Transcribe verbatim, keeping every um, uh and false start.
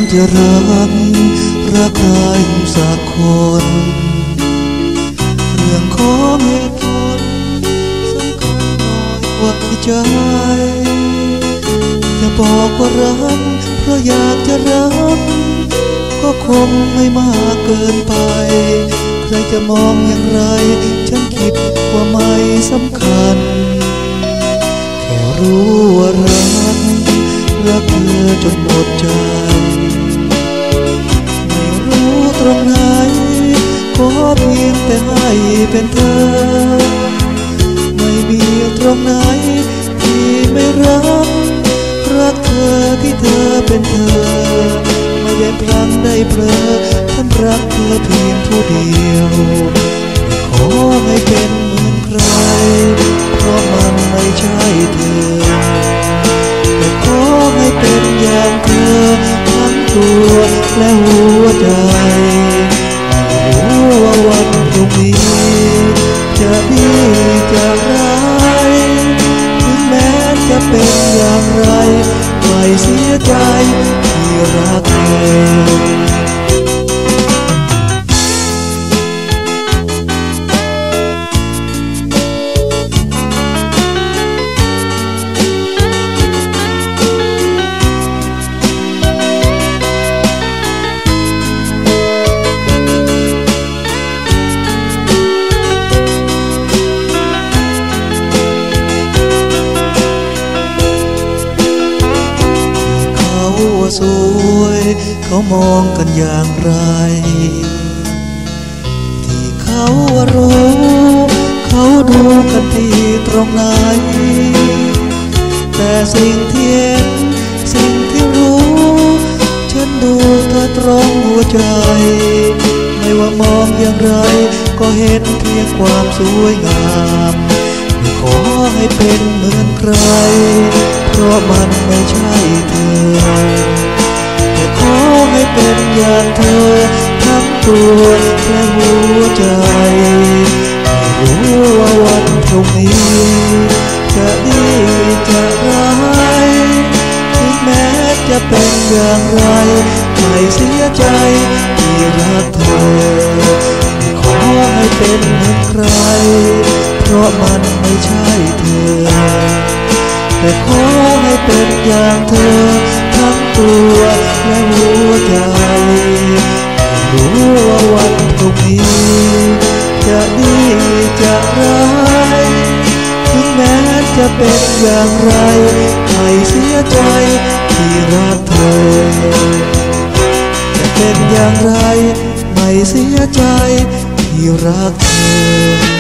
จะรักรักใครสักคนเรื่องของเหตุผลสำคัญน้อยกว่าใจจะบอกว่ารักเพราะอยากจะรักก็คงไม่มากเกินไปใครจะมองอย่างไรฉันคิดว่าไม่สำคัญแค่รู้ว่ารักรักเธอจนหมดใจไม่รู้ตรงไหนขอเพียงแต่ให้เป็นเธอไม่มีตรงไหนที่ไม่รักรักเธอที่เธอเป็นเธอไม่ได้พลั้งได้เผลอฉันรักเธอเพียงผู้เดียวไม่ขอให้เป็นเหมือนใครเพราะมันไม่ใช่เธอแต่ขอให้เป็นอย่างเธอทั้งตัวและหัวใจไม่รู้ว่าวันพรุ่งนี้จะดีจะร้ายถึงแม้จะเป็นอย่างไรไม่เสียใจที่รักเธอสวยเขามองกันอย่างไรที่เขารู้เขาดูกันที่ตรงไหนแต่สิ่งที่เห็นสิ่งที่รู้ฉันดูเธอตรงหัวใจไม่ว่ามองอย่างไรก็เห็นเพียงความสวยงามไม่ขอให้เป็นเหมือนใครเพราะมันไม่ใช่เธอแต่ขอให้เป็นอย่างเธอทั้งตัวและหัวใจไม่รู้ว่าวันพรุ่งนี้จะดีจะร้ายถึงแม้จะเป็นอย่างไรไม่เสียใจที่รักเธอไม่ขอให้เป็นเหมือนใครเพราะมันไม่ใช่เธอแต่ขอให้เป็นอย่างเธอทั้งตัวและหัวใจไม่รู้ว่าวันพรุ่งนี้จะดีจะร้ายถึงแม้จะเป็นอย่างไรไม่เสียใจที่รักเธอจะเป็นอย่างไรไม่เสียใจที่รักเธอ